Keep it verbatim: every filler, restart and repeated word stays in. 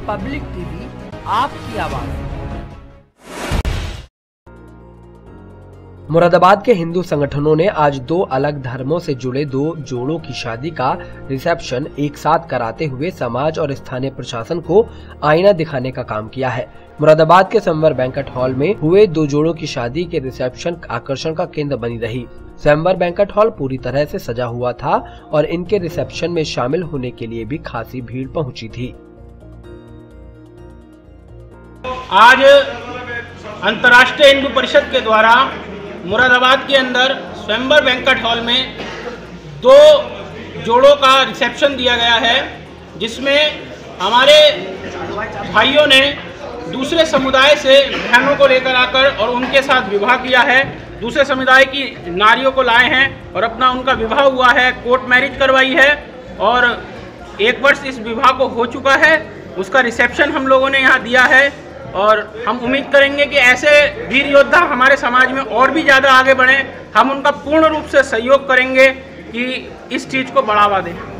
Public TV, आपकी आवाज। मुरादाबाद के हिंदू संगठनों ने आज दो अलग धर्मों से जुड़े दो जोड़ों की शादी का रिसेप्शन एक साथ कराते हुए समाज और स्थानीय प्रशासन को आईना दिखाने का काम किया है। मुरादाबाद के स्वयंवर बैंक्वेट हॉल में हुए दो जोड़ों की शादी के रिसेप्शन आकर्षण का केंद्र बनी रही। स्वयंवर बैंक्वेट हॉल पूरी तरह से सजा हुआ था और इनके रिसेप्शन में शामिल होने के लिए भी खासी भीड़ पहुंची थी। आज अंतर्राष्ट्रीय हिंदू परिषद के द्वारा मुरादाबाद के अंदर स्वयंवर बैंक्वेट हॉल में दो जोड़ों का रिसेप्शन दिया गया है, जिसमें हमारे भाइयों ने दूसरे समुदाय से बहनों को लेकर आकर और उनके साथ विवाह किया है। दूसरे समुदाय की नारियों को लाए हैं और अपना उनका विवाह हुआ है, कोर्ट मैरिज करवाई है और एक वर्ष इस विवाह को हो चुका है। उसका रिसेप्शन हम लोगों ने यहाँ दिया है और हम उम्मीद करेंगे कि ऐसे वीर योद्धा हमारे समाज में और भी ज़्यादा आगे बढ़ें। हम उनका पूर्ण रूप से सहयोग करेंगे कि इस चीज़ को बढ़ावा दें।